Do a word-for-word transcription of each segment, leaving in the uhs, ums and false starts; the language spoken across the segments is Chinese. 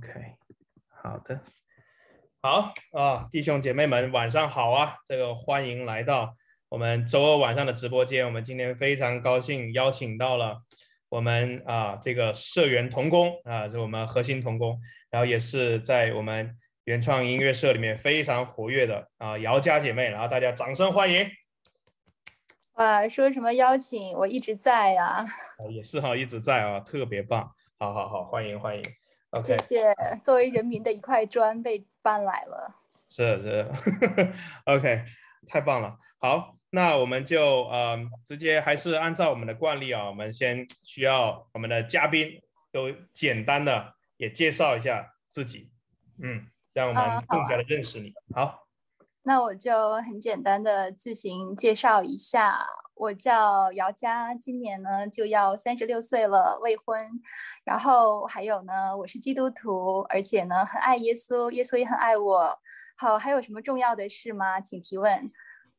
OK， 好的，好啊，弟兄姐妹们晚上好啊！这个欢迎来到我们周二晚上的直播间。我们今天非常高兴邀请到了我们啊这个社员同工啊，是我们核心同工，然后也是在我们原创音乐社里面非常活跃的啊姚家姐妹，然后大家掌声欢迎。 哇，说什么邀请，我一直在啊。 也是哈，一直在啊，特别棒。好好好，欢迎欢迎。OK， 谢谢。作为人民的一块砖被搬来了。 是是，OK， 太棒了。好，那我们就呃直接还是按照我们的惯例啊，我们先需要我们的嘉宾都简单的也介绍一下自己，嗯，让我们更加的认识你。好，啊，好， 那我就很简单的自行介绍一下。我叫姚佳，今年呢就要三十六岁了，未婚。然后还有呢，我是基督徒，而且呢很爱耶稣，耶稣也很爱我。好，还有什么重要的事吗？请提问。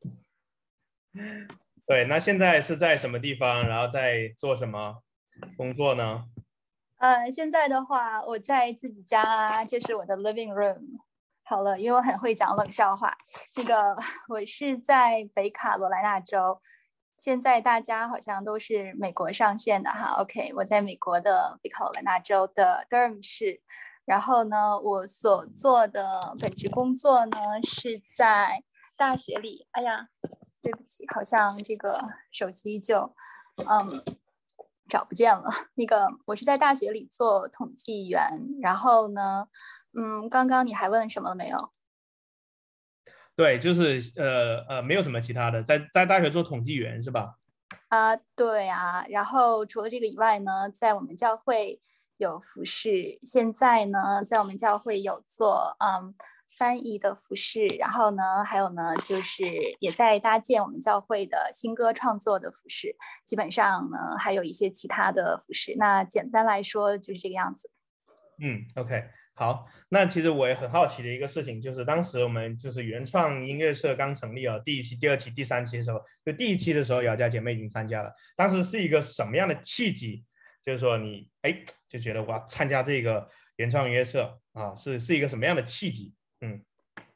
对，那现在是在什么地方，然后在做什么工作呢？ 呃，现在的话，我在自己家，这是我的 living room。好了，因为我很会讲冷笑话。那个，我是在北卡罗来纳州。现在大家好像都是美国上线的哈 ，OK， 我在美国的北卡罗来纳州的 Durham 市，然后呢，我所做的本职工作呢是在大学里。哎呀，对不起，好像这个手机就嗯找不见了。那个我是在大学里做统计员，然后呢，嗯，刚刚你还问什么了没有？ 对，就是呃呃，没有什么其他的，在在大学做统计员是吧？ 啊，对啊。然后除了这个以外呢，在我们教会有服饰，现在呢，在我们教会有做嗯翻译的服饰，然后呢，还有呢，就是也在搭建我们教会的新歌创作的服饰，基本上呢，还有一些其他的服饰。那简单来说就是这个样子。 嗯 ，OK。好，那其实我也很好奇的一个事情，就是当时我们就是原创音乐社刚成立了，第一期、第二期、第三期的时候，就第一期的时候，姚家姐妹已经参加了。当时是一个什么样的契机？就是说你哎就觉得哇，参加这个原创音乐社啊，是是一个什么样的契机？嗯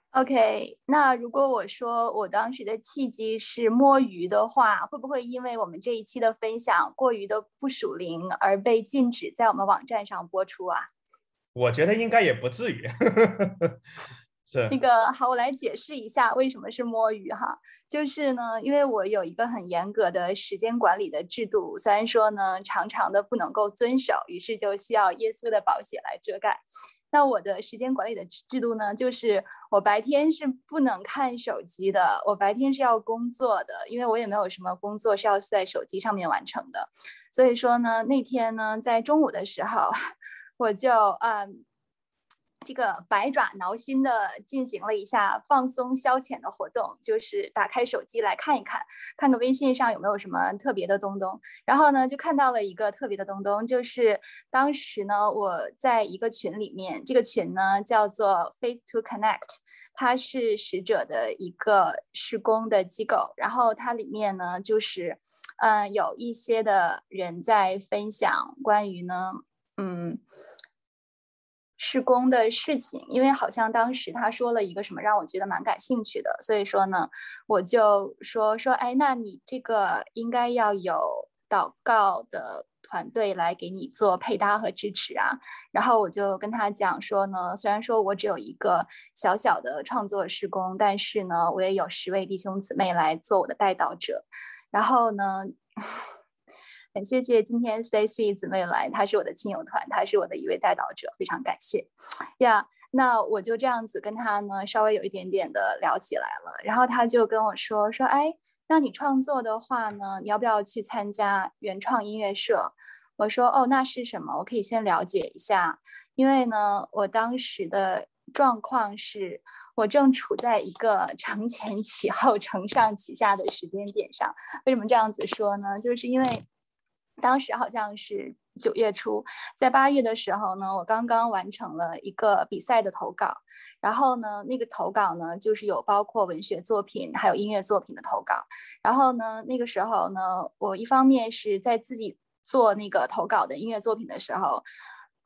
OK，那如果我说我当时的契机是摸鱼的话，会不会因为我们这一期的分享过于的不属灵而被禁止在我们网站上播出啊？ 我觉得应该也不至于。是那个好，我来解释一下为什么是摸鱼哈。就是呢，因为我有一个很严格的时间管理的制度，虽然说呢常常的不能够遵守，于是就需要耶稣的宝血来遮盖。那我的时间管理的制度呢，就是我白天是不能看手机的，我白天是要工作的，因为我也没有什么工作是要在手机上面完成的。所以说呢，那天呢，在中午的时候，我就嗯。这个百爪挠心的进行了一下放松消遣的活动，就是打开手机来看一看，看个微信上有没有什么特别的东东。然后呢，就看到了一个特别的东东，就是当时呢，我在一个群里面，这个群呢叫做 Faith to Connect， 它是使者的一个事工的机构。然后它里面呢，就是呃有一些的人在分享关于呢，嗯。施工的事情，因为好像当时他说了一个什么让我觉得蛮感兴趣的，所以说呢，我就说说，哎，那你这个应该要有祷告的团队来给你做配搭和支持啊。然后我就跟他讲说呢，虽然说我只有一个小小的创作施工，但是呢，我也有十位弟兄姊妹来做我的带导者。然后呢，很谢谢今天 Stacy 姊妹来，她是我的亲友团，她是我的一位带导者，非常感谢呀。Yeah, 那我就这样子跟她呢稍微有一点点的聊起来了，然后她就跟我说说，哎，那你创作的话呢，你要不要去参加原创音乐社？我说哦，那是什么？我可以先了解一下，因为呢，我当时的状况是我正处在一个承前启后、承上启下的时间点上。为什么这样子说呢？就是因为当时好像是九月初，在八月的时候呢，我刚刚完成了一个比赛的投稿，然后呢，那个投稿呢，就是有包括文学作品还有音乐作品的投稿。然后呢，那个时候呢，我一方面是在自己做那个投稿的音乐作品的时候，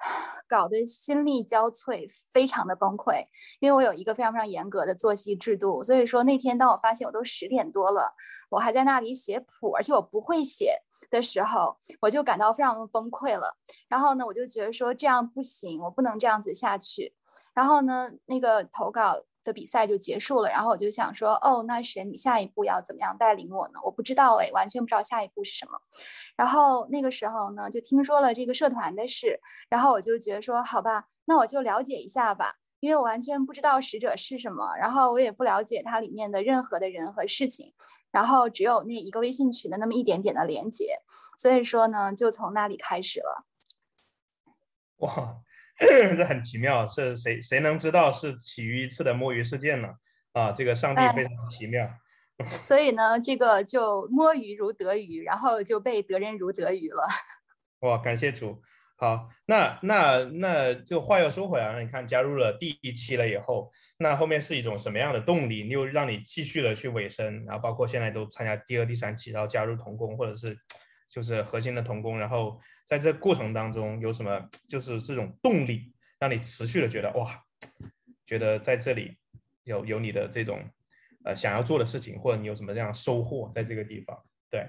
搞得心力交瘁，非常的崩溃。因为我有一个非常非常严格的作息制度，所以说那天当我发现我都十点多了，我还在那里写谱，而且我不会写的时候，我就感到非常崩溃了。然后呢，我就觉得说这样不行，我不能这样子下去。然后呢，那个投稿的比赛就结束了，然后我就想说，哦，那神，你下一步要怎么样带领我呢？我不知道哎，完全不知道下一步是什么。然后那个时候呢，就听说了这个社团的事，然后我就觉得说，好吧，那我就了解一下吧，因为我完全不知道使者是什么，然后我也不了解它里面的任何的人和事情，然后只有那一个微信群的那么一点点的连接，所以说呢，就从那里开始了。 哇，这很奇妙，是谁谁能知道是起于一次的摸鱼事件呢？啊，这个上帝非常奇妙。 所以呢，这个就摸鱼如得鱼，然后就被得人如得鱼了。 哇，感谢主。好，那那那就话又说回来了，你看加入了第一期了以后，那后面是一种什么样的动力？又让你继续的去委身，然后包括现在都参加第二、第三期，然后加入同工或者是就是核心的同工，然后在这过程当中有什么就是这种动力，让你持续的觉得哇，觉得在这里有有你的这种呃想要做的事情，或者你有什么这样收获在这个地方？对。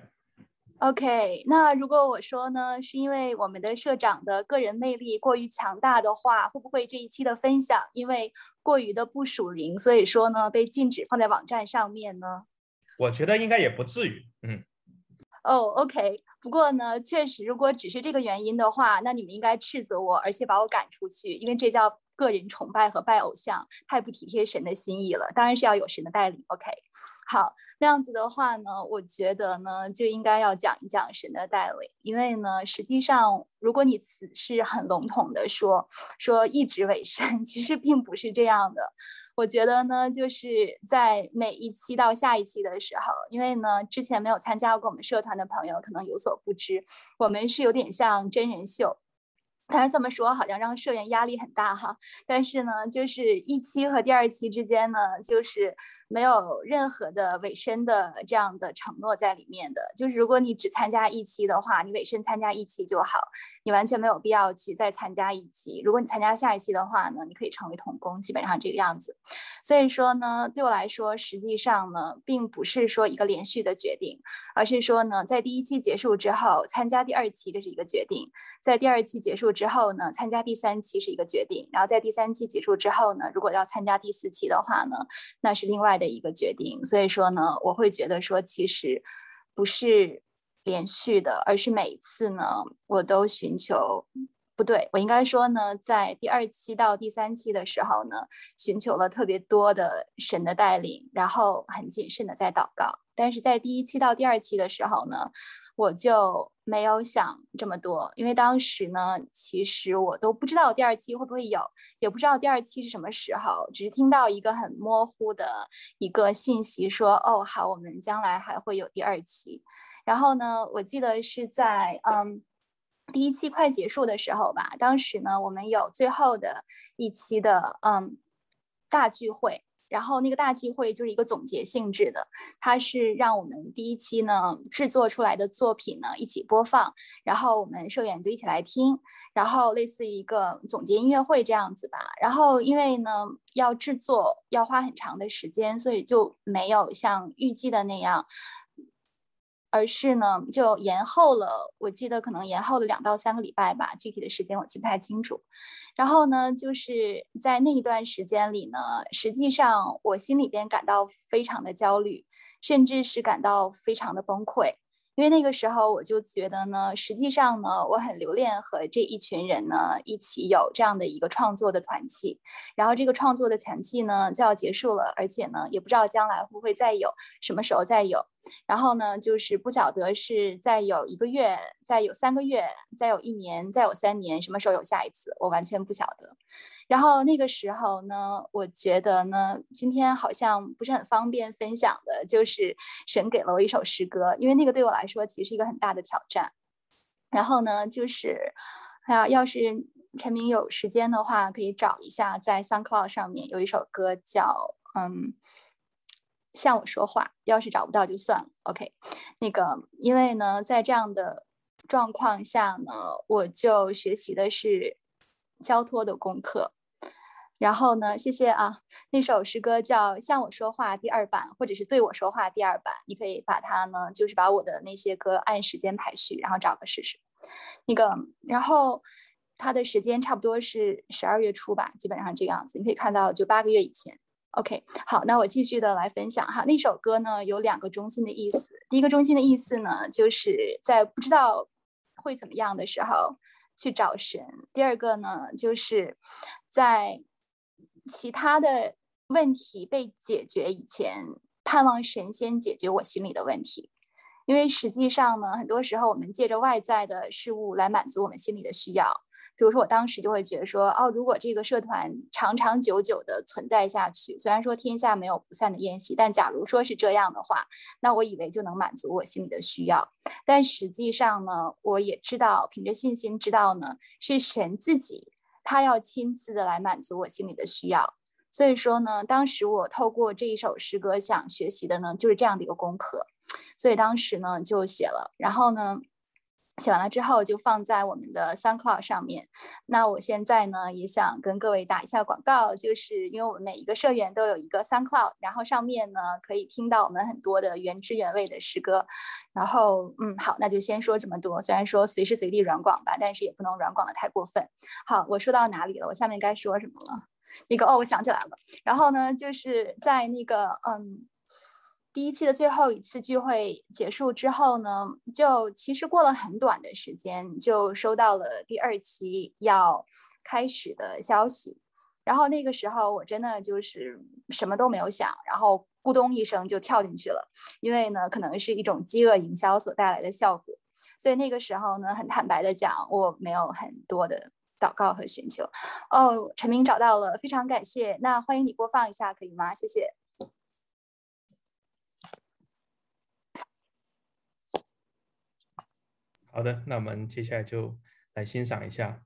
OK，那如果我说呢，是因为我们的社长的个人魅力过于强大的话，会不会这一期的分享因为过于的不属灵，所以说呢被禁止放在网站上面呢？ 我觉得应该也不至于，嗯。 哦、oh, ，OK， 不过呢，确实，如果只是这个原因的话，那你们应该斥责我，而且把我赶出去，因为这叫个人崇拜和拜偶像，太不体贴神的心意了。当然是要有神的带领。OK， 好，那样子的话呢，我觉得呢，就应该要讲一讲神的带领，因为呢，实际上，如果你只是很笼统的说说一直委身，其实并不是这样的。我觉得呢，就是在每一期到下一期的时候，因为呢，之前没有参加过我们社团的朋友可能有所不知，我们是有点像真人秀。但是这么说好像让社员压力很大哈，但是呢，就是一期和第二期之间呢，就是没有任何的委身的这样的承诺在里面的。就是如果你只参加一期的话，你委身参加一期就好，你完全没有必要去再参加一期。如果你参加下一期的话呢，你可以成为同工，基本上这个样子。所以说呢，对我来说，实际上呢，并不是说一个连续的决定，而是说呢，在第一期结束之后参加第二期，这是一个决定。在第二期结束之后呢，参加第三期是一个决定，然后在第三期结束之后呢，如果要参加第四期的话呢，那是另外的一个决定。所以说呢，我会觉得说，其实不是连续的，而是每一次呢，我都寻求，不对，我应该说呢，在第二期到第三期的时候呢，寻求了特别多的神的带领，然后很谨慎的在祷告。但是在第一期到第二期的时候呢，我就没有想这么多，因为当时呢，其实我都不知道第二期会不会有，也不知道第二期是什么时候，只是听到一个很模糊的一个信息说，哦，好，我们将来还会有第二期。然后呢，我记得是在嗯第一期快结束的时候吧，当时呢，我们有最后的一期的嗯大聚会。然后那个大聚会就是一个总结性质的，它是让我们第一期呢制作出来的作品呢一起播放，然后我们社员就一起来听，然后类似于一个总结音乐会这样子吧。然后因为呢要制作要花很长的时间，所以就没有像预计的那样。而是呢，就延后了，我记得可能延后了两到三个礼拜吧，具体的时间我记不太清楚。然后呢，就是在那一段时间里呢，实际上我心里边感到非常的焦虑，甚至是感到非常的崩溃。因为那个时候我就觉得呢，实际上呢，我很留恋和这一群人呢一起有这样的一个创作的团契，然后这个创作的团契呢就要结束了，而且呢也不知道将来会不会再有，什么时候再有。然后呢，就是不晓得是再有一个月，再有三个月，再有一年，再有三年，什么时候有下一次，我完全不晓得。然后那个时候呢，我觉得呢，今天好像不是很方便分享的，就是神给了我一首诗歌，因为那个对我来说其实是一个很大的挑战。然后呢，就是啊，要是陈明有时间的话，可以找一下，在 SoundCloud 上面有一首歌叫嗯。向我说话，要是找不到就算了。OK， 那个，因为呢，在这样的状况下呢，我就学习的是交托的功课。然后呢，谢谢啊。那首诗歌叫《向我说话》第二版，或者是对我说话第二版，你可以把它呢，就是把我的那些歌按时间排序，然后找个试试。那个，然后它的时间差不多是十二月初吧，基本上这个样子。你可以看到，就八个月以前。OK， 好，那我继续的来分享哈。那首歌呢有两个中心的意思。第一个中心的意思呢，就是在不知道会怎么样的时候去找神。第二个呢，就是在其他的问题被解决以前，盼望神先解决我心里的问题。因为实际上呢，很多时候我们借着外在的事物来满足我们心里的需要。比如说我当时就会觉得说，哦，如果这个社团长长久久的存在下去，虽然说天下没有不散的宴席，但假如说是这样的话，那我以为就能满足我心里的需要。但实际上呢，我也知道，凭着信心知道呢，是神自己他要亲自的来满足我心里的需要。所以说呢，当时我透过这一首诗歌想学习的呢，就是这样的一个功课。所以当时呢就写了，然后呢写完了之后就放在我们的 SoundCloud 上面。那我现在呢也想跟各位打一下广告，就是因为我们每一个社员都有一个 SoundCloud， 然后上面呢可以听到我们很多的原汁原味的诗歌。然后嗯好，那就先说这么多，虽然说随时随地软广吧，但是也不能软广的太过分。好，我说到哪里了？我下面该说什么了？那个哦，我想起来了。然后呢就是在那个嗯第一期的最后一次聚会结束之后呢，就其实过了很短的时间，就收到了第二期要开始的消息。然后那个时候我真的就是什么都没有想，然后咕咚一声就跳进去了，因为呢可能是一种饥饿营销所带来的效果。所以那个时候呢，很坦白的讲，我没有很多的祷告和寻求。哦，陈明找到了，非常感谢。那欢迎你播放一下，可以吗？谢谢。 好的，那我们接下来就来欣赏一下。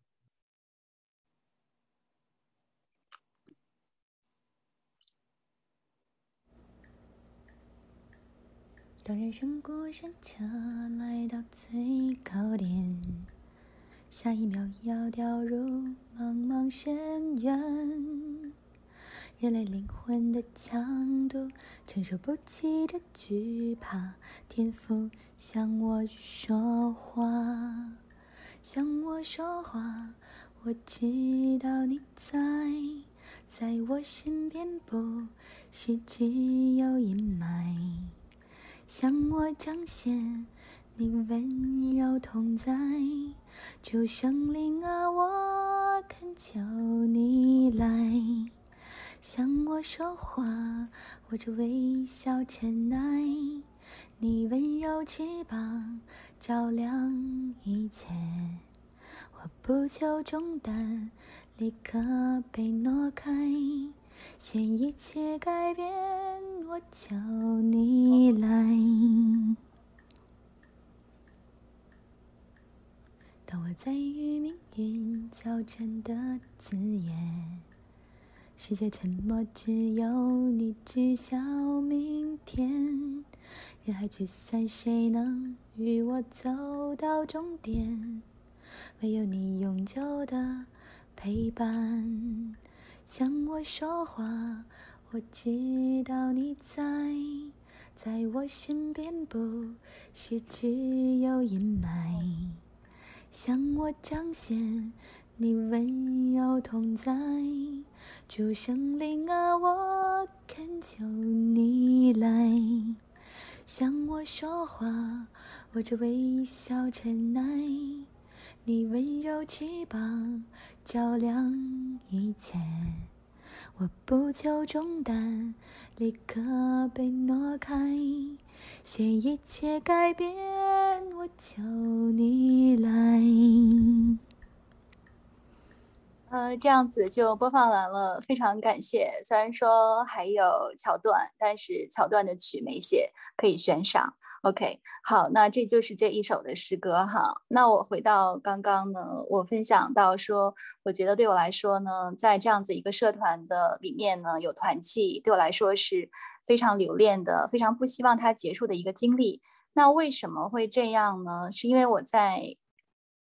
当人生过山车来到最高点，下一秒要掉入茫茫深渊，人类灵魂的强度承受不起这惧怕，天赋向我说话，向我说话，我知道你在，在我身边不是只有阴霾，向我彰显你温柔同在，主圣灵啊，我恳求你来，向我说话，我这微笑尘埃，你温柔翅膀照亮一切，我不求重担立刻被挪开，先一切改变，我求你来。当我在与命运交战的字眼，世界沉默，只有你知晓明天，人海聚散，谁能与我走到终点？唯有你永久的陪伴，向我说话，我知道你在，在我身边不是只有阴霾，向我彰显你温柔同在，主圣灵啊，我恳求你来，向我说话，我这微笑尘埃，你温柔翅膀照亮一切，我不求重担立刻被挪开，先一切改变，我求你来。 呃，这样子就播放完了，非常感谢。虽然说还有桥段，但是桥段的曲没写，可以悬赏。OK， 好，那这就是这一首的诗歌哈。那我回到刚刚呢，我分享到说，我觉得对我来说呢，在这样子一个社团的里面呢，有团契，对我来说是非常留恋的，非常不希望它结束的一个经历。那为什么会这样呢？是因为我在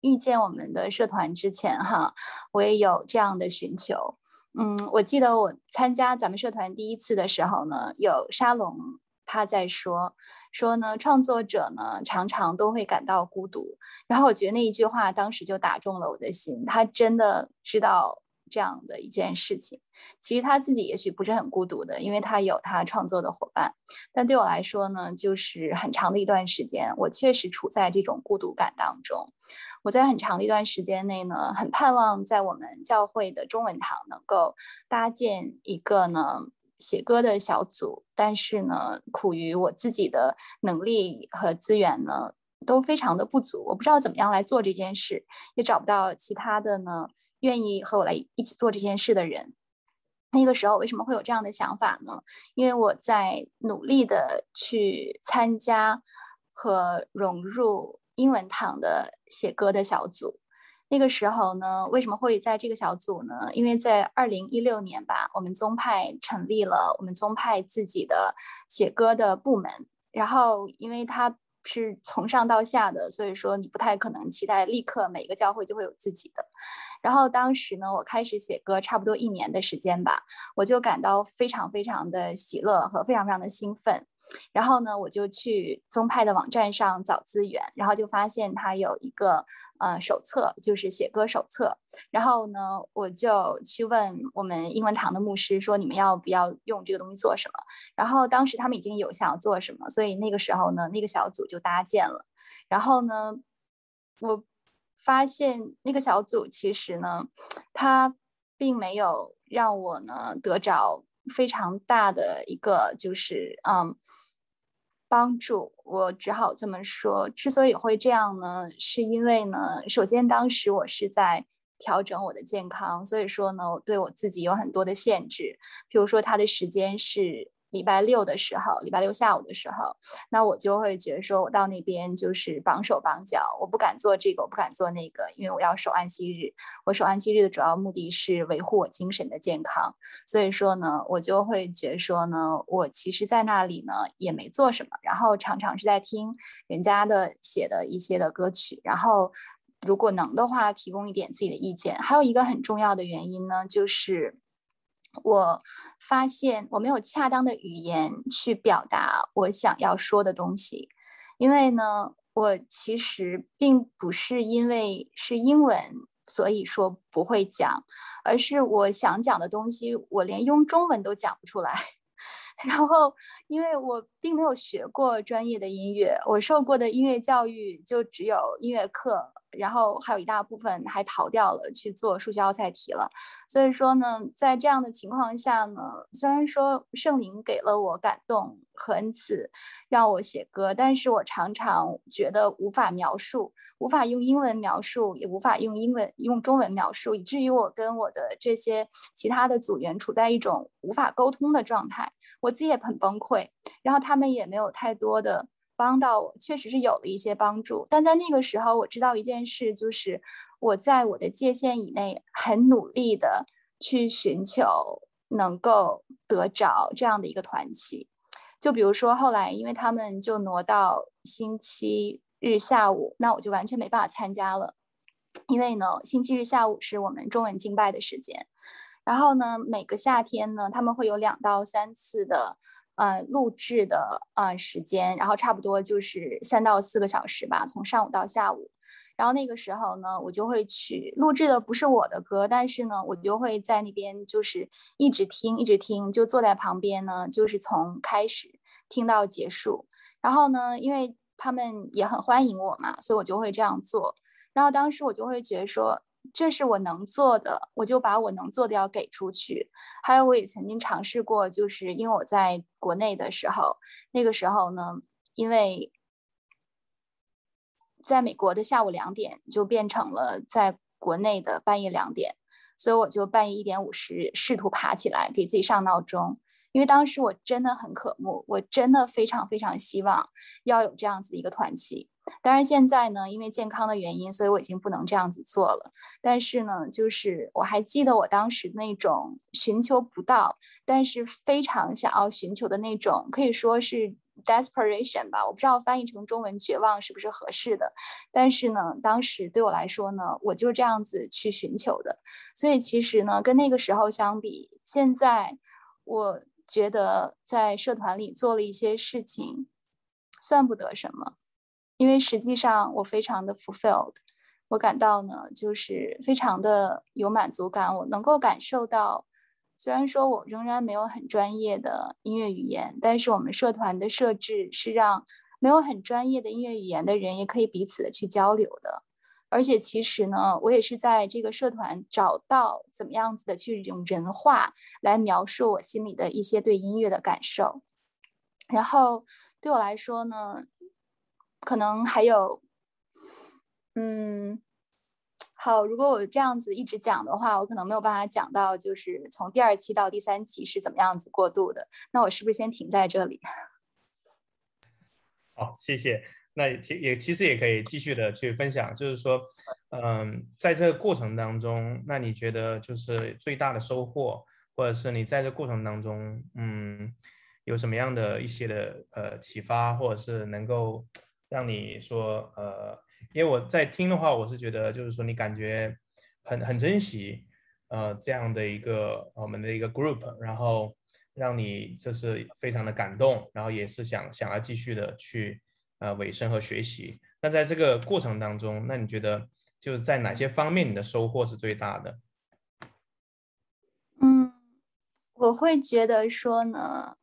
遇见我们的社团之前哈，我也有这样的寻求。嗯，我记得我参加咱们社团第一次的时候呢，有沙龙他在说说呢，创作者呢常常都会感到孤独。然后我觉得那一句话当时就打中了我的心，他真的知道这样的一件事情。其实他自己也许不是很孤独的，因为他有他创作的伙伴。但对我来说呢，就是很长的一段时间，我确实处在这种孤独感当中。我在很长的一段时间内呢，很盼望在我们教会的中文堂能够搭建一个呢写歌的小组，但是呢，苦于我自己的能力和资源呢都非常的不足，我不知道怎么样来做这件事，也找不到其他的呢愿意和我来一起做这件事的人。那个时候为什么会有这样的想法呢？因为我在努力的去参加和融入英文堂的写歌的小组。那个时候呢，为什么会在这个小组呢？因为在二零一六年吧，我们宗派成立了我们宗派自己的写歌的部门。然后因为它是从上到下的，所以说你不太可能期待立刻每个教会就会有自己的。然后当时呢，我开始写歌差不多一年的时间吧，我就感到非常非常的喜乐和非常非常的兴奋。然后呢，我就去宗派的网站上找资源，然后就发现它有一个呃手册，就是写歌手册。然后呢，我就去问我们英文堂的牧师说，你们要不要用这个东西做什么？然后当时他们已经有想要做什么，所以那个时候呢，那个小组就搭建了。然后呢，我发现那个小组其实呢，它并没有让我呢得着非常大的一个就是嗯帮助。我只好这么说，之所以会这样呢，是因为呢，首先当时我是在调整我的健康，所以说呢，我对我自己有很多的限制。比如说它的时间是礼拜六的时候，礼拜六下午的时候，那我就会觉得说我到那边就是绑手绑脚，我不敢做这个，我不敢做那个，因为我要守安息日。我守安息日的主要目的是维护我精神的健康，所以说呢，我就会觉得说呢，我其实在那里呢也没做什么，然后常常是在听人家的写的一些的歌曲，然后如果能的话提供一点自己的意见。还有一个很重要的原因呢，就是我发现我没有恰当的语言去表达我想要说的东西。因为呢，我其实并不是因为是英文所以说不会讲，而是我想讲的东西我连用中文都讲不出来。然后因为我并没有学过专业的音乐，我受过的音乐教育就只有音乐课，然后还有一大部分还逃掉了去做数学奥赛题了。所以说呢，在这样的情况下呢，虽然说圣灵给了我感动和恩赐让我写歌，但是我常常觉得无法描述，无法用英文描述，也无法用英文用中文描述，以至于我跟我的这些其他的组员处在一种无法沟通的状态，我自己也很崩溃，然后他们也没有太多的帮到我，确实是有了一些帮助。但在那个时候我知道一件事，就是我在我的界限以内很努力的去寻求能够得着这样的一个团契。就比如说后来因为他们就挪到星期日下午，那我就完全没办法参加了。因为呢，星期日下午是我们中文敬拜的时间，然后呢，每个夏天呢，他们会有两到三次的呃录制的呃时间，然后差不多就是三到四个小时吧，从上午到下午。然后那个时候呢，我就会去录制的不是我的歌，但是呢，我就会在那边就是一直听，一直听，就坐在旁边呢，就是从开始听到结束。然后呢，因为他们也很欢迎我嘛，所以我就会这样做。然后当时我就会觉得说，这是我能做的，我就把我能做的要给出去。还有我也曾经尝试过，就是因为我在国内的时候，那个时候呢，因为在美国的下午两点就变成了在国内的半夜两点，所以我就半夜一点五十试图爬起来给自己上闹钟。因为当时我真的很渴慕，我真的非常非常希望要有这样子的一个团契。当然现在呢，因为健康的原因，所以我已经不能这样子做了。但是呢，就是我还记得我当时那种寻求不到，但是非常想要寻求的那种，可以说是 desperation 吧，我不知道翻译成中文绝望是不是合适的，但是呢，当时对我来说呢，我就这样子去寻求的。所以其实呢，跟那个时候相比，现在我觉得在社团里做了一些事情，算不得什么，因为实际上我非常的 fulfilled， 我感到呢，就是非常的有满足感，我能够感受到。虽然说我仍然没有很专业的音乐语言，但是我们社团的设置是让没有很专业的音乐语言的人也可以彼此的去交流的。而且其实呢，我也是在这个社团找到怎么样子的去用人话来描述我心里的一些对音乐的感受。然后对我来说呢，可能还有，嗯。好，如果我这样子一直讲的话，我可能没有办法讲到就是从第二期到第三期是怎么样子过渡的。那我是不是先停在这里？ 好，谢谢。那其也其实也可以继续的去分享，就是说，嗯，在这个过程当中，那你觉得就是最大的收获，或者是你在这个过程当中，嗯，有什么样的一些的呃启发，或者是能够让你说呃。因为我在听的话，我是觉得就是说你感觉很很珍惜呃这样的一个我们的一个 group， 然后让你就是非常的感动，然后也是想想要继续的去呃委身和学习。那在这个过程当中，那你觉得就是在哪些方面你的收获是最大的？ 嗯，我会觉得说呢，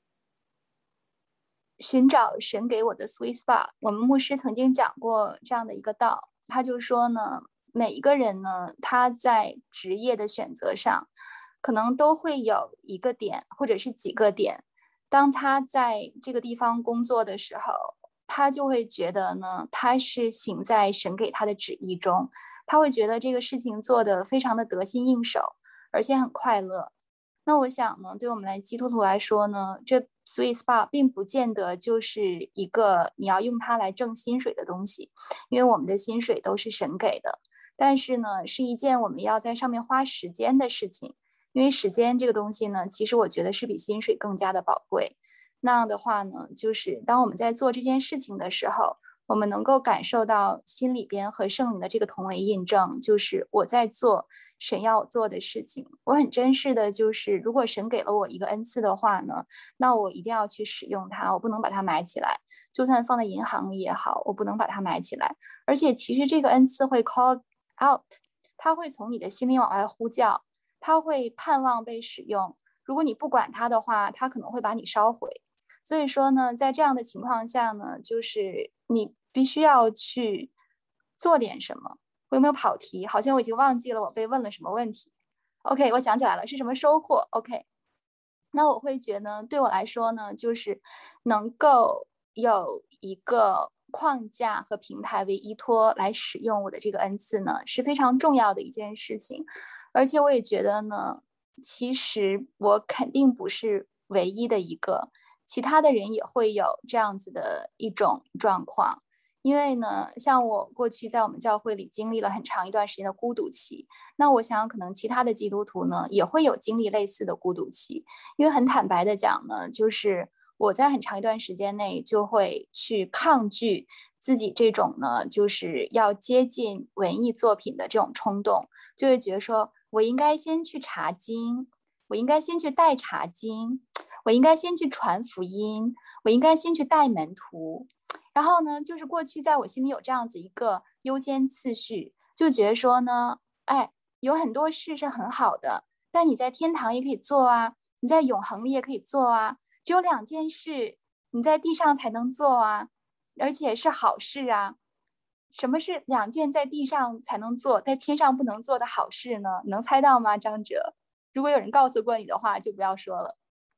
寻找神给我的 sweet spot。我们牧师曾经讲过这样的一个道，他就说呢，每一个人呢，他在职业的选择上，可能都会有一个点或者是几个点。当他在这个地方工作的时候，他就会觉得呢，他是行在神给他的旨意中，他会觉得这个事情做得非常的得心应手，而且很快乐。那我想呢，对我们来基督徒来说呢，这 sweet spot 并不见得就是一个你要用它来挣薪水的东西，因为我们的薪水都是神给的。但是呢，是一件我们要在上面花时间的事情，因为时间这个东西呢，其实我觉得是比薪水更加的宝贵。那样的话呢，就是当我们在做这件事情的时候，我们能够感受到心里边和圣灵的这个同为印证，就是我在做神要我做的事情。我很珍视的就是，如果神给了我一个恩赐的话呢，那我一定要去使用它，我不能把它埋起来。就算放在银行里也好，我不能把它埋起来。而且其实这个恩赐会 call out， 它会从你的心里往外呼叫，它会盼望被使用。如果你不管它的话，它可能会把你烧毁。所以说呢，在这样的情况下呢，就是你必须要去做点什么。我有没有跑题？好像我已经忘记了我被问了什么问题。OK， 我想起来了，是什么收获 ？OK， 那我会觉得对我来说呢，就是能够有一个框架和平台为依托来使用我的这个恩赐呢，是非常重要的一件事情。而且我也觉得呢，其实我肯定不是唯一的一个。其他的人也会有这样子的一种状况，因为呢，像我过去在我们教会里经历了很长一段时间的孤独期，那我想可能其他的基督徒呢也会有经历类似的孤独期，因为很坦白的讲呢，就是我在很长一段时间内就会去抗拒自己这种呢，就是要接近文艺作品的这种冲动，就会觉得说我应该先去查经，我应该先去带查经。我应该先去传福音，我应该先去带门徒。然后呢，就是过去在我心里有这样子一个优先次序，就觉得说呢，哎，有很多事是很好的，但你在天堂也可以做啊，你在永恒里也可以做啊。只有两件事你在地上才能做啊，而且是好事啊。什么是两件在地上才能做，在天上不能做的好事呢？能猜到吗，张哲？如果有人告诉过你的话，就不要说了。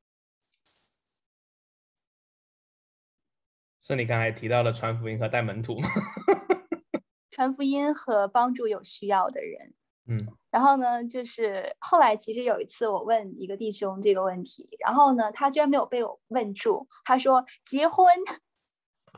是你刚才提到的传福音和带门徒吗？ 传福音和帮助有需要的人。 嗯， 然后呢，就是后来其实有一次我问一个弟兄这个问题，然后呢，他居然没有被我问住，他说结婚。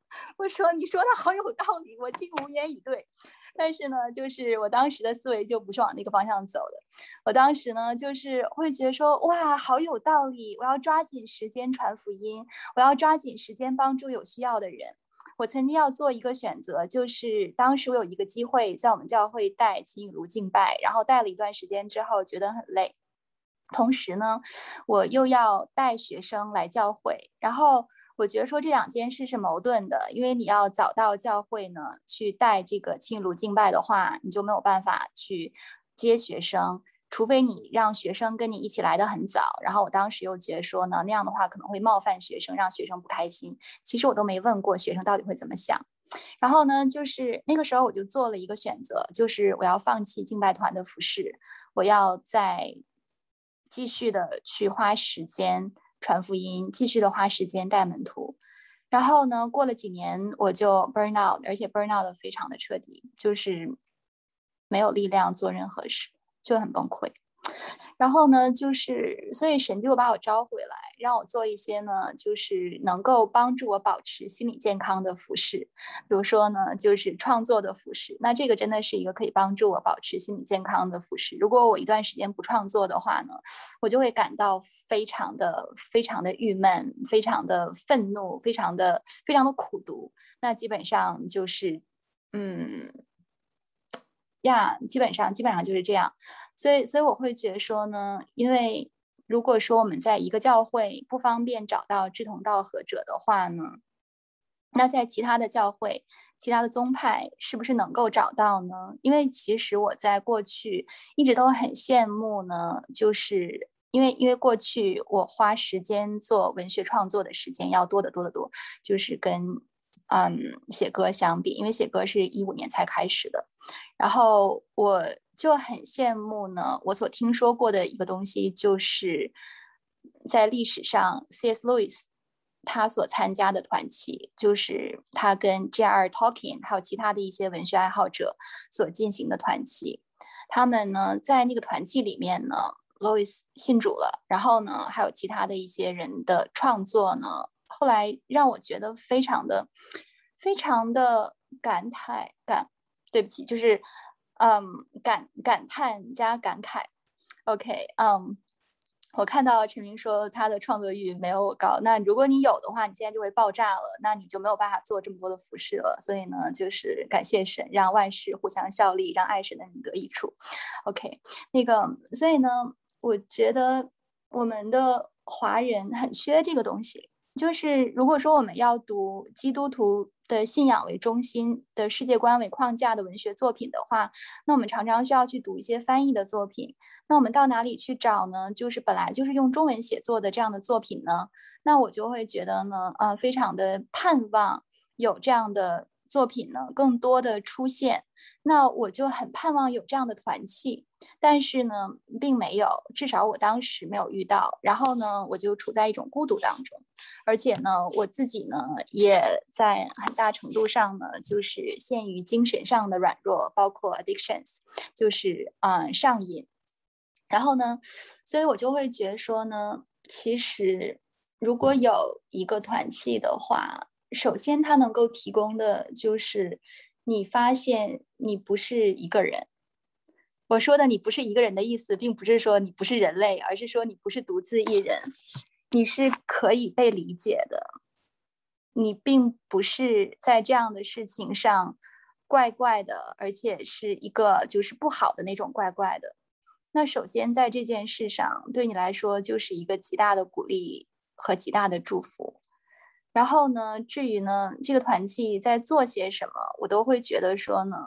我说你说的好有道理，我竟无言以对。但是呢，就是我当时的思维就不是往那个方向走的。我当时呢，就是会觉得说，哇，好有道理，我要抓紧时间传福音，我要抓紧时间帮助有需要的人。我曾经要做一个选择，就是当时我有一个机会在我们教会带秦雨茹敬拜，然后带了一段时间之后觉得很累，同时呢，我又要带学生来教会，然后我觉得说这两件事是矛盾的，因为你要早到教会呢去带这个清炉敬拜的话，你就没有办法去接学生，除非你让学生跟你一起来得很早。然后我当时又觉得说呢，那样的话可能会冒犯学生，让学生不开心。其实我都没问过学生到底会怎么想。然后呢，就是那个时候我就做了一个选择，就是我要放弃敬拜团的服饰，我要在继续的去花时间传福音，继续的花时间带门徒。然后呢，过了几年我就 burn out， 而且 burn out 的非常的彻底，就是没有力量做任何事，就很崩溃。然后呢，就是所以神就把我招回来，让我做一些呢，就是能够帮助我保持心理健康的服饰，比如说呢，就是创作的服饰。那这个真的是一个可以帮助我保持心理健康的服饰。如果我一段时间不创作的话呢，我就会感到非常的非常的郁闷，非常的愤怒，非常的非常的苦读。那基本上就是嗯呀，基本上基本上就是这样。所以，所以我会觉得说呢，因为如果说我们在一个教会不方便找到志同道合者的话呢，那在其他的教会、其他的宗派是不是能够找到呢？因为其实我在过去一直都很羡慕呢，就是因为因为过去我花时间做文学创作的时间要多得多得多，就是跟嗯写歌相比，因为写歌是一五年才开始的，然后我就很羡慕呢，我所听说过的一个东西，就是在历史上 C S Lewis 他所参加的团契，就是他跟 J R Tolkien 还有其他的一些文学爱好者所进行的团契。他们呢，在那个团契里面呢 ，Lewis 信主了，然后呢，还有其他的一些人的创作呢，后来让我觉得非常的、非常的感慨感。对不起，就是嗯感感叹加感慨。OK， 嗯，我看到陈明说他的创作欲没有我高，那如果你有的话，你现在就会爆炸了，那你就没有办法做这么多的服饰了。所以呢，就是感谢神，让万事互相效力，让爱神的人得益处。OK， 那个，所以呢，我觉得我们的华人很缺这个东西。就是如果说我们要读基督徒的信仰为中心的世界观为框架的文学作品的话，那我们常常需要去读一些翻译的作品。那我们到哪里去找呢？就是本来就是用中文写作的这样的作品呢，那我就会觉得呢，呃，非常的盼望有这样的作品呢更多的出现。那我就很盼望有这样的团契，但是呢，并没有，至少我当时没有遇到。然后呢，我就处在一种孤独当中，而且呢，我自己呢，也在很大程度上呢，就是陷于精神上的软弱，包括 addictions， 就是嗯、呃、上瘾。然后呢，所以我就会觉得说呢，其实如果有一个团契的话，首先它能够提供的就是你发现你不是一个人。我说的你不是一个人的意思，并不是说你不是人类，而是说你不是独自一人，你是可以被理解的，你并不是在这样的事情上怪怪的，而且是一个就是不好的那种怪怪的。那首先在这件事上对你来说就是一个极大的鼓励和极大的祝福。然后呢，至于呢这个团契在做些什么，我都会觉得说呢，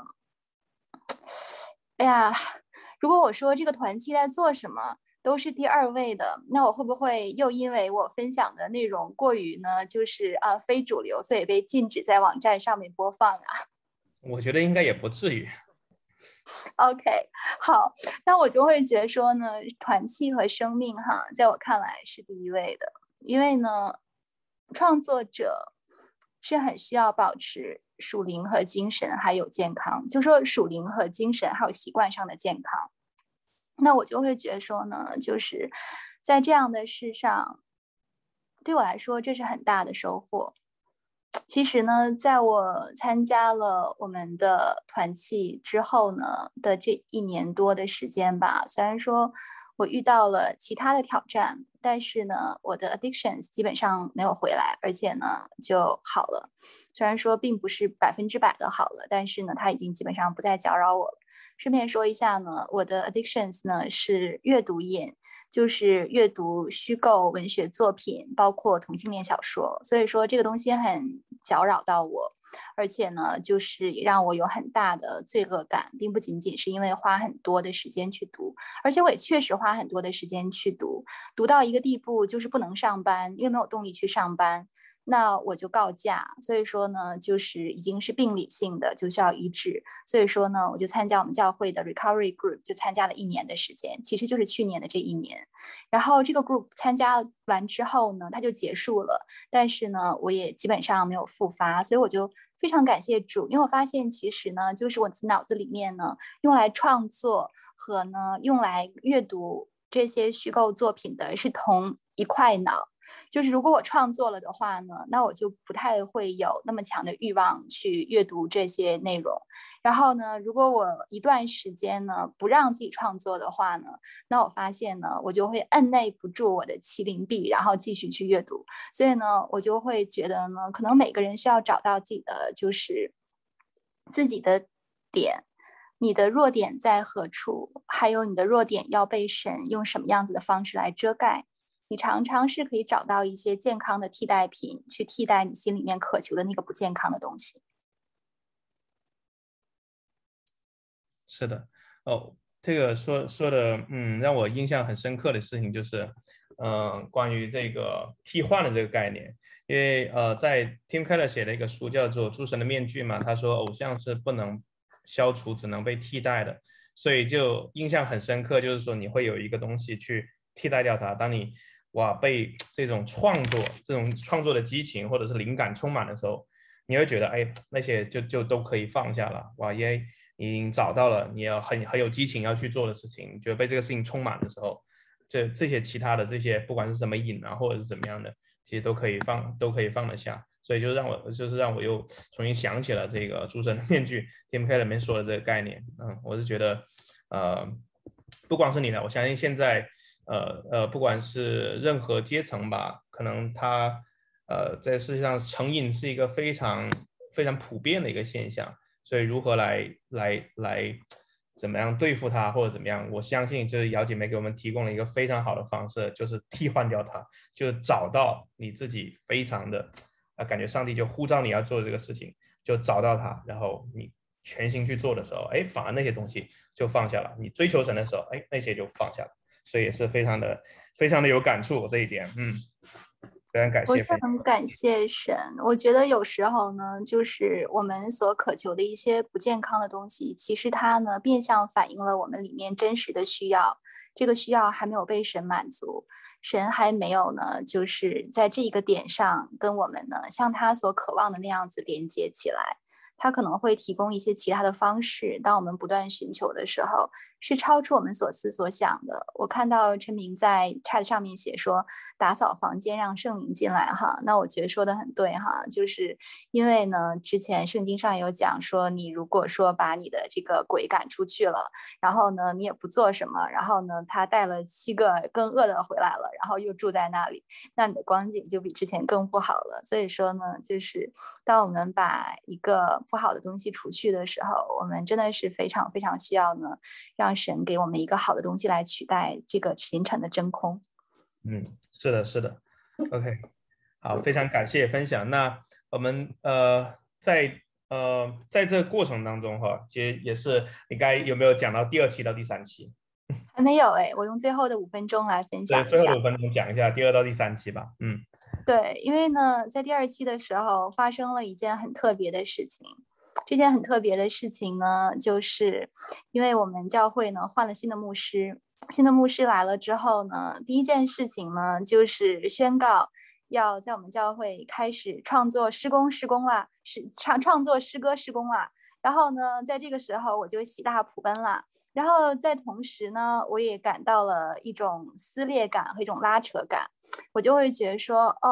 哎呀，如果我说这个团契在做什么都是第二位的，那我会不会又因为我分享的内容过于呢就是啊、呃、非主流，所以被禁止在网站上面播放啊？ 我觉得应该也不至于。 OK， 好，那我就会觉得说呢，团契和生命哈，在我看来是第一位的，因为呢，创作者是很需要保持属灵和精神还有健康，就说属灵和精神还有习惯上的健康。那我就会觉得说呢，就是在这样的事上，对我来说这是很大的收获。 其实呢，在我参加了我们的团契之后呢的这一年多的时间吧，虽然说我遇到了其他的挑战，但是呢，我的 addictions 基本上没有回来，而且呢就好了。虽然说并不是百分之百的好了，但是呢，它已经基本上不再搅扰我了。顺便说一下呢，我的 addictions 呢是阅读瘾，就是阅读虚构文学作品，包括同性恋小说。所以说这个东西很搅扰到我，而且呢，就是也让我有很大的罪恶感，并不仅仅是因为花很多的时间去读，而且我也确实花很多的时间去读，读到一个地步就是不能上班，因为没有动力去上班。那我就告假，所以说呢，就是已经是病理性的，就需要医治。所以说呢，我就参加我们教会的 recovery group， 就参加了一年的时间，其实就是去年的这一年。然后这个 group 参加完之后呢，它就结束了，但是呢，我也基本上没有复发，所以我就非常感谢主，因为我发现其实呢，就是我脑子里面呢，用来创作和呢用来阅读这些虚构作品的是同一块脑。就是如果我创作了的话呢，那我就不太会有那么强的欲望去阅读这些内容。然后呢，如果我一段时间呢不让自己创作的话呢，那我发现呢，我就会按捺不住我的麒麟臂，然后继续去阅读。所以呢，我就会觉得呢，可能每个人需要找到自己的就是自己的点。你的弱点在何处？还有你的弱点要被神用什么样子的方式来遮盖？你常常是可以找到一些健康的替代品，去替代你心里面渴求的那个不健康的东西。 是的，哦，这个说说的，嗯，让我印象很深刻的事情就是，嗯、呃，关于这个替换的这个概念，因为呃，在 Tim Keller 写的一个书叫做《诸神的面具》嘛，他说偶像是不能消除，只能被替代的，所以就印象很深刻，就是说你会有一个东西去替代掉它，当你哇，被这种创作、这种创作的激情或者是灵感充满的时候，你会觉得，哎，那些就就都可以放下了。哇，因为你已经找到了你要很很有激情要去做的事情，觉得被这个事情充满的时候，这这些其他的这些不管是什么瘾啊，或者是怎么样的，其实都可以放，都可以放得下。所以就让我就是让我又重新想起了这个诸神的面具 Tim Keller 里面说的这个概念。嗯，我是觉得，呃，不光是你的，我相信现在。呃呃，不管是任何阶层吧，可能它呃在世界上成瘾是一个非常非常普遍的一个现象，所以如何来来来怎么样对付它或者怎么样，我相信就是姚姐妹给我们提供了一个非常好的方式，就是替换掉它，就找到你自己非常的啊、呃，感觉上帝就呼召你要做这个事情，就找到它，然后你全心去做的时候，哎，反而那些东西就放下了，你追求神的时候，哎，那些就放下了。所以也是非常的非常的有感触这一点，嗯，非常感谢。 我是很感谢神。我觉得有时候呢，就是我们所渴求的一些不健康的东西，其实它呢变相反映了我们里面真实的需要。这个需要还没有被神满足，神还没有呢，就是在这一个点上跟我们呢，像他所渴望的那样子连接起来。他可能会提供一些其他的方式，当我们不断寻求的时候，是超出我们所思所想的。我看到陈明在 chat 上面写说，打扫房间让圣灵进来哈，那我觉得说的很对哈，就是因为呢，之前圣经上有讲说，你如果说把你的这个鬼赶出去了，然后呢，你也不做什么，然后呢，他带了七个更饿的回来了，然后又住在那里，那你的光景就比之前更不好了。所以说呢，就是当我们把一个不好的东西除去的时候，我们真的是非常非常需要呢，让神给我们一个好的东西来取代这个形成的真空。 嗯，是的，是的。OK， 好，非常感谢分享。那我们呃在呃在这个过程当中哈，其实也是你该有没有讲到第二期到第三期？ 还没有哎，我用最后的五分钟来分享一下。 对，最后的五分钟讲一下第二到第三期吧。嗯， 对，因为呢，在第二期的时候发生了一件很特别的事情。这件很特别的事情呢，就是因为我们教会呢换了新的牧师，新的牧师来了之后呢，第一件事情呢就是宣告要在我们教会开始创作诗工施工啦，是创创作诗歌施工啦。然后呢，在这个时候我就喜大普奔了。然后在同时呢，我也感到了一种撕裂感和一种拉扯感。我就会觉得说，哦，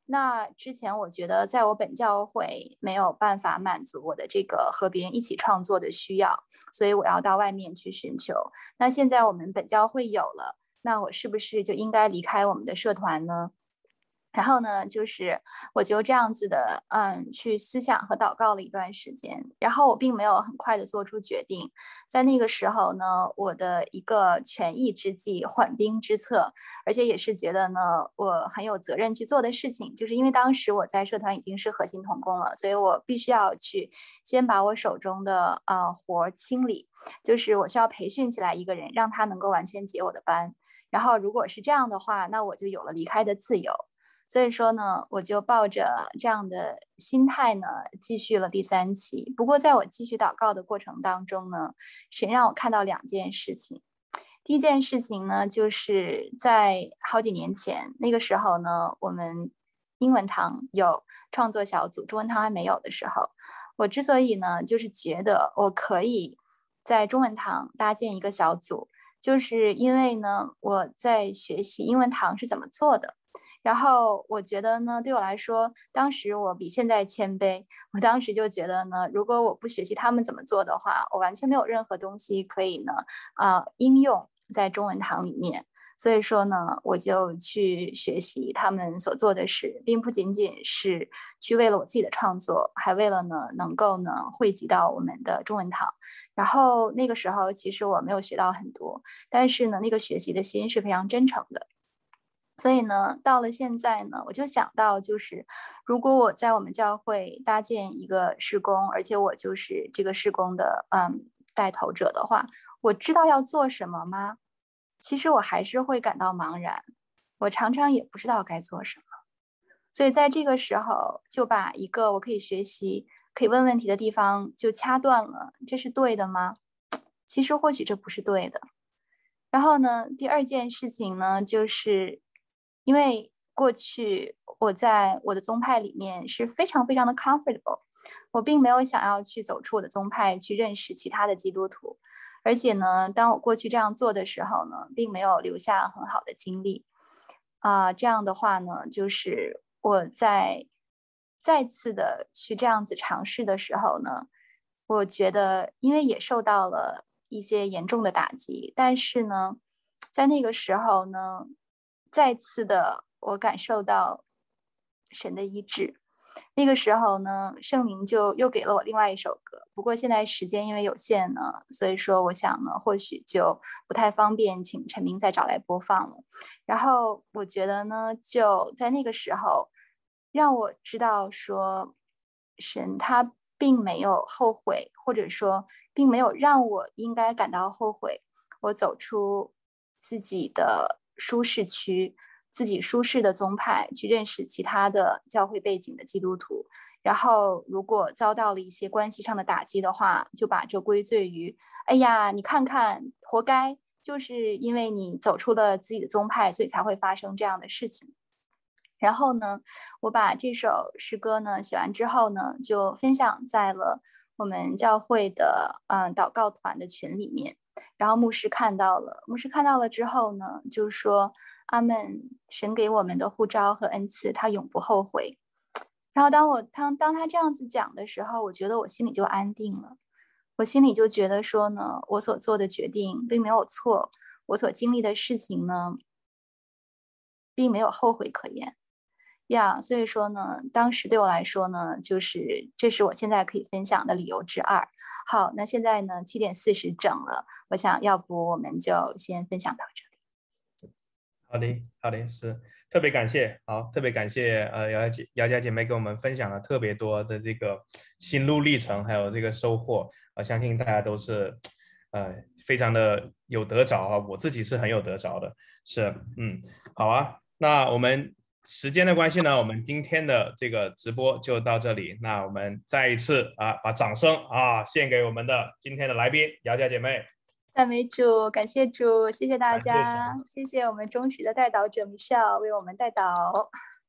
那之前我觉得在我本教会没有办法满足我的这个和别人一起创作的需要，所以我要到外面去寻求。那现在我们本教会有了，那我是不是就应该离开我们的社团呢？然后呢，就是我就这样子的，嗯，去思想和祷告了一段时间，然后我并没有很快的做出决定。在那个时候呢，我的一个权宜之计，缓兵之策，而且也是觉得呢，我很有责任去做的事情，就是因为当时我在社团已经是核心同工了，所以我必须要去先把我手中的呃活清理，就是我需要培训起来一个人，让他能够完全接我的班。然后如果是这样的话，那我就有了离开的自由。所以说呢，我就抱着这样的心态呢，继续了第三期。不过在我继续祷告的过程当中呢，神让我看到两件事情。第一件事情呢，就是在好几年前，那个时候呢，我们英文堂有创作小组，中文堂还没有的时候，我之所以呢，就是觉得我可以在中文堂搭建一个小组，就是因为呢，我在学习英文堂是怎么做的。然后我觉得呢，对我来说，当时我比现在谦卑。我当时就觉得呢，如果我不学习他们怎么做的话，我完全没有任何东西可以呢，呃，应用在中文堂里面。所以说呢，我就去学习他们所做的事，并不仅仅是去为了我自己的创作，还为了呢能够呢汇集到我们的中文堂。然后那个时候其实我没有学到很多，但是呢，那个学习的心是非常真诚的。所以呢，到了现在呢，我就想到，就是如果我在我们教会搭建一个事工，而且我就是这个事工的嗯带头者的话，我知道要做什么吗？其实我还是会感到茫然，我常常也不知道该做什么。所以在这个时候，就把一个我可以学习、可以问问题的地方就掐断了，这是对的吗？其实或许这不是对的。然后呢，第二件事情呢，就是因为过去我在我的宗派里面是非常非常的 comfortable， 我并没有想要去走出我的宗派，去认识其他的基督徒。而且呢，当我过去这样做的时候呢，并没有留下很好的经历。啊、呃，这样的话呢，就是我在再次的去这样子尝试的时候呢，我觉得因为也受到了一些严重的打击，但是呢，在那个时候呢，再次的我感受到神的医治。那个时候呢，圣灵就又给了我另外一首歌，不过现在时间因为有限呢，所以说我想呢，或许就不太方便请陈明再找来播放了。然后我觉得呢，就在那个时候，让我知道说，神他并没有后悔，或者说并没有让我应该感到后悔，我走出自己的舒适区，自己舒适的宗派，去认识其他的教会背景的基督徒。然后如果遭到了一些关系上的打击的话，就把这归罪于，哎呀，你看看，活该，就是因为你走出了自己的宗派，所以才会发生这样的事情。然后呢，我把这首诗歌呢写完之后呢，就分享在了我们教会的嗯祷告团的群里面。然后牧师看到了，牧师看到了之后呢，就说阿们，神给我们的呼召和恩赐，他永不后悔。然后当我当当他这样子讲的时候，我觉得我心里就安定了，我心里就觉得说呢，我所做的决定并没有错，我所经历的事情呢，并没有后悔可言。呀、yeah, 所以说呢，当时对我来说呢，就是这是我现在可以分享的理由之二。好，那现在呢七点四十整了，我想要不我们就先分享到这里。 好的，好的，是特别感谢，好，特别感谢呃姚姐姚家姐妹跟我们分享了特别多的这个心路历程，还有这个收获，我相信大家都是呃非常的有得着啊，我自己是很有得着的，是嗯，好啊，那我们。时间的关系呢，我们今天的这个直播就到这里。那我们再一次啊，把掌声啊献给我们的今天的来宾姚家姐妹。 赞美主，感谢主，谢谢大家，谢谢我们忠实的带导者 Michelle 为我们带导。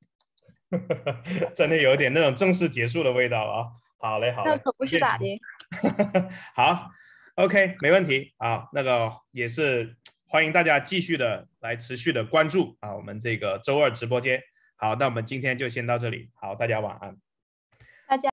真的有点那种正式结束的味道啊！好嘞，好嘞， 那可不是咋的。 好 ，OK， 没问题啊。那个也是。欢迎大家继续的来持续的关注啊，我们这个周二直播间好，那我们今天就先到这里，好，大家晚安。